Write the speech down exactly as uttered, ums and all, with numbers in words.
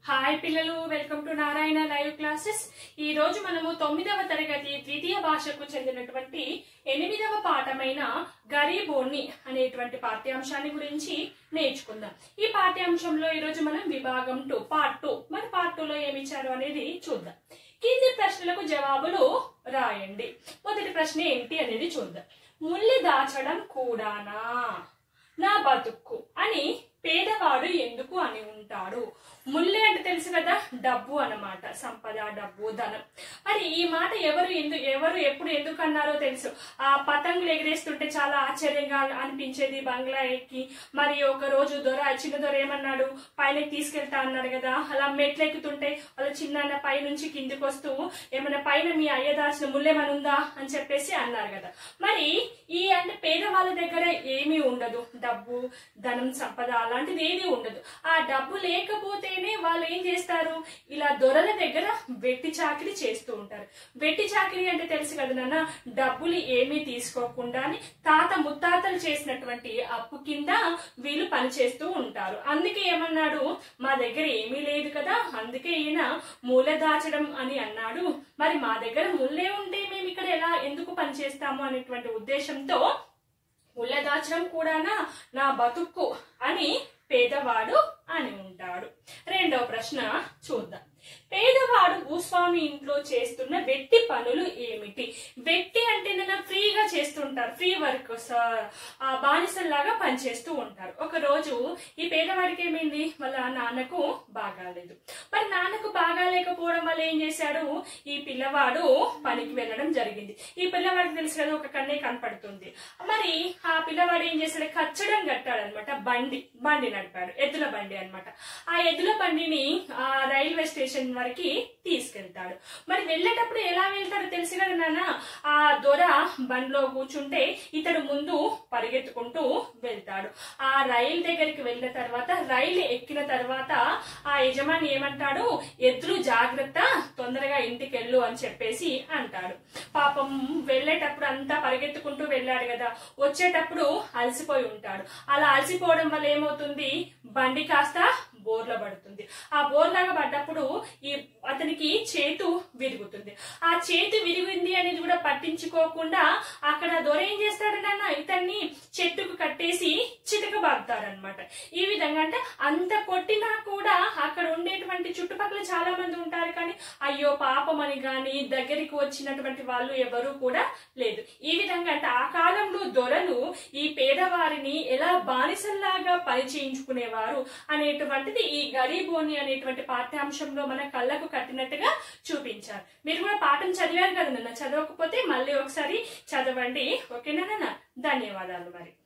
Hi పిల్లలు, welcome to Narayana live classes. ఈ రోజు మనము తొమ్మిదవ తరగతి ద్వితీయ భాషకు చెందినటువంటి ఎనిమిదవ పాఠమైన గరీబోని అనేటువంటి పాఠ్యాంశాన్ని గురించి నేర్చుకుందాం. ఈ పాఠ్యాంశంలో ఈ రోజు మనం విభాగం టూ పార్ట్ టూ మరి పార్ట్ టూ లో ఏమి ఇచ్చారు అనేది చూద్దాం. కింది ప్రశ్నలకు జవాబులు రాయండి. మొదటి ప్రశ్న ఏంటి అనేది చూద్దాం. ముల్లి దాచడం కూడానా నా బతుక్కు అని పేదవాడు ఎందుకు అని ఉంటాడు. ముల్లి అంటే తెలుసు కదా, డబ్బు అన్నమాట, సంపద, డబ్బు, ధనం. మరి ఈ మాట ఎవరు ఎందుకు ఎవరు ఎప్పుడు ఎందుకు అన్నారో తెలుసు. ఆ పతంగులు ఎగిరేస్తుంటే చాలా ఆశ్చర్యంగా అనిపించేది బంగ్లా ఎక్కి. మరి ఒక రోజు దొర చిన్న దొర ఏమన్నాడు, పైనకి తీసుకెళ్తా అన్నాడు కదా. అలా మెట్లు ఎక్కుతుంటే వాళ్ళ చిన్న పై నుంచి కిందికి వస్తూ ఏమన్నా పైన మీ అయ్య దాచిన ముల్లేమని ఉందా అని చెప్పేసి అన్నారు కదా. మరి ఈ అంటే పేదవాళ్ళ దగ్గర ఏమీ ఉండదు, డబ్బు, ధనం, సంపద అలాంటిది ఏది ఉండదు. ఆ డబ్బు లేకపోతేనే వాళ్ళు ఏం చేస్తారు, ఇలా దొరల దగ్గర వెట్టి చాకిరి చేస్తూ ఉంటారు. వెట్టి చాకిరి అంటే తెలుసు కదా నాన్న, డబ్బులు ఏమీ తీసుకోకుండానే తాత ముత్తాతలు చేసినటువంటి అప్పు కింద వీళ్ళు పని చేస్తూ ఉంటారు. అందుకే ఏమన్నాడు, మా దగ్గర ఏమీ లేదు కదా, అందుకే ఈయన మూల దాచడం అని అన్నాడు. మరి మా దగ్గర ముల్లే ఉంటే మేము ఇక్కడ ఎలా ఎందుకు పని చేస్తాము అనేటువంటి ఉద్దేశంతో ముళ్ళ దాచడం కూడానా నా బతుక్కు అని పేదవాడు అని ఉంటాడు. రెండవ ప్రశ్న చూద్దాం. పేదవాడు భూస్వామి ఇంట్లో చేస్తున్న వెట్టి పనులు ఏమిటి? వెట్టి అంటే నేను ఫ్రీగా చేస్తుంటారు, ఫ్రీ వర్క్, బానిసల్లాగా పనిచేస్తూ ఉంటారు. ఒక రోజు ఈ పేదవాడికి ఏమైంది, వాళ్ళ నాన్నకు బాగాలేదు. మరి నాన్నకు బాగాలేకపోవడం వల్ల ఏం చేశాడు, ఈ పిల్లవాడు పనికి వెళ్ళడం జరిగింది. ఈ పిల్లవాడికి తెలుసు కదా, ఒక కన్నే కనపడుతుంది. మరి ఆ పిల్లవాడు ఏం చేశాడు, కచ్చడం కట్టాడు అనమాట. బండి బండి నడిపాడు, ఎద్దుల బండి అనమాట. ఆ ఎద్దుల బండిని ఆ రైల్వే స్టేషన్ వరకు తీసుకెళ్తాడు. మరి వెళ్ళేటప్పుడు ఎలా వెళ్తాడో తెలుసు కదా నాన్న, ఆ దొర బండిలో కూర్చుంటే ఇతడు ముందు పరిగెత్తుకుంటూ వెళ్తాడు. ఆ రైలు దగ్గరికి వెళ్ళిన తర్వాత, రైలు ఎక్కిన తర్వాత ఆ యజమాని ఏమంటాడు, ఎద్దులు జాగ్రత్త, తొందరగా ఇంటికి వెళ్ళు అని చెప్పేసి అంటాడు. పాపం వెళ్ళేటప్పుడు అంతా పరిగెత్తుకుంటూ వెళ్ళాడు కదా, వచ్చేటప్పుడు అలసిపోయి ఉంటాడు. అలా అలసిపోవడం వల్ల ఏమవుతుంది, బండి కాస్త బోర్ల పడుతుంది. ఆ బోర్లాగా పడ్డప్పుడు ఈ అతనికి చేతు విరుగుతుంది. ఆ చేతు విరిగింది అనేది కూడా పట్టించుకోకుండా అక్కడ దొర ఏం చేస్తాడు నాన్న, ఇతన్ని చెట్టుకు కట్టేసి చితకబాగుతారనమాట. ఈ విధంగా అంటే అంత కొట్టినా కూడా అక్కడ ఉండేటువంటి చుట్టుపక్కల చాలా మంది ఉంటారు, కానీ అయ్యో పాపం అని గాని దగ్గరికి వచ్చినటువంటి వాళ్ళు ఎవరు కూడా లేదు. ఈ విధంగా అంటే ఆ కాలంలో దొరలు ఈ పేదవారిని ఎలా బానిసల్లాగా పని చేయించుకునేవారు అనేటువంటిది ఈ గరీబోని అనేటువంటి పాఠ్యాంశంలో మన కళ్ళకు కట్టినట్టుగా చూపించారు. మీరు కూడా పాఠం చదివారు కదా నాన్న, చదవకపోతే మళ్ళీ ఒకసారి చదవండి. ఓకేనా నాన్న? ధన్యవాదాలు మరి.